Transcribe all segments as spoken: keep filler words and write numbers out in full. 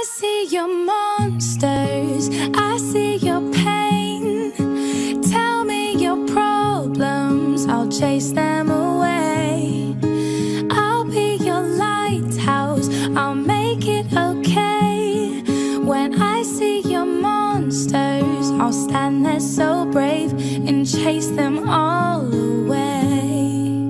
see your monsters, I see your pain. Tell me your problems, I'll chase them away. I'll be your lighthouse, I'll make it okay. When I see your monsters, I'll stand there so brave and chase them all away.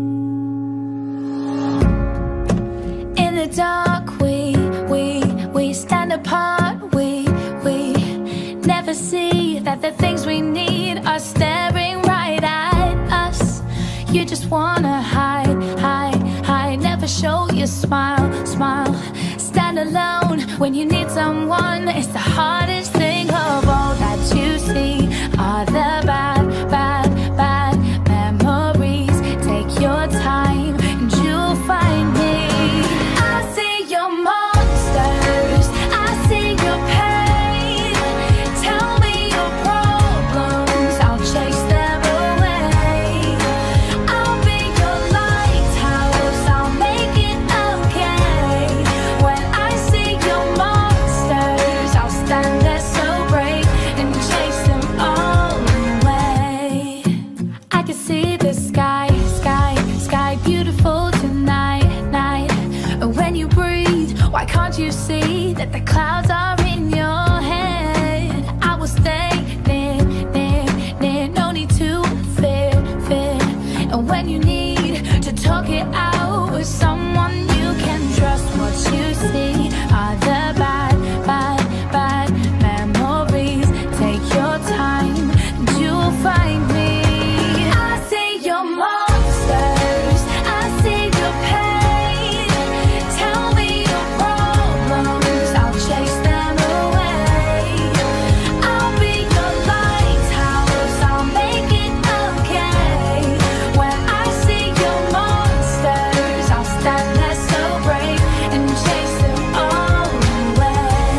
In the dark we, we, we stand apart. We, we never see that the things we need are staring right at us. You just wanna hide, hide, hide. Never show your smile, smile. Stand alone when you need someone. It's the hardest thing of all that you see are the bad, bad, bad memories. Take your time and you'll find me. I see your monsters, I see your pain. Tell me your problems, I'll chase them away. I'll be your lighthouse, I'll make it okay. When I see your monsters, I'll stand there so brave and chase them all away. I can see the sky, sky, sky beautiful tonight, night. And when you breathe, why can't you see that the clouds are in your head? I will stay near, near, near. No need to fear, fear. And when you need to talk it out with someone you can trust, what you see are the bad, bad, bad memories. Take your time and you'll find me. I see your monsters, I see your pain. Tell me your problems, I'll chase them away. I'll be your lighthouse, I'll make it okay. When I see your monsters, I'll stand there so brave and chase them all away.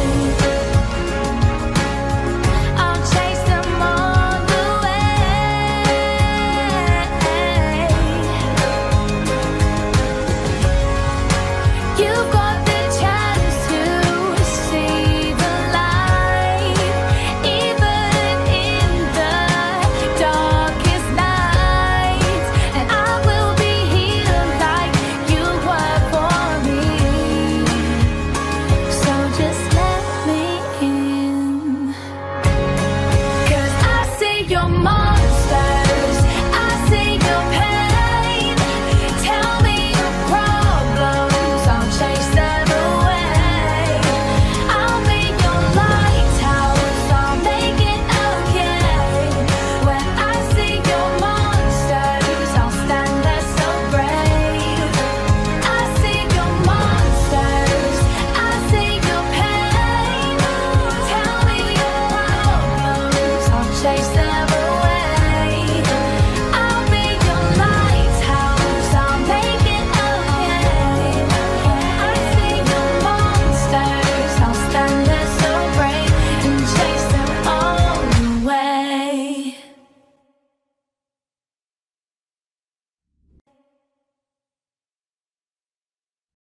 I'll chase them all away. You've got the chance to see the light, even in the darkest nights. And I will be here like you were for me. So just let me in. 'Cause I see your monsters, I see your pain. Tell me your problems, I'll chase them away. I'll be your lighthouse, I'll make it okay. When I see your monsters, I'll stand there so brave. I see your monsters, I see your pain. Tell me your problems, I'll chase them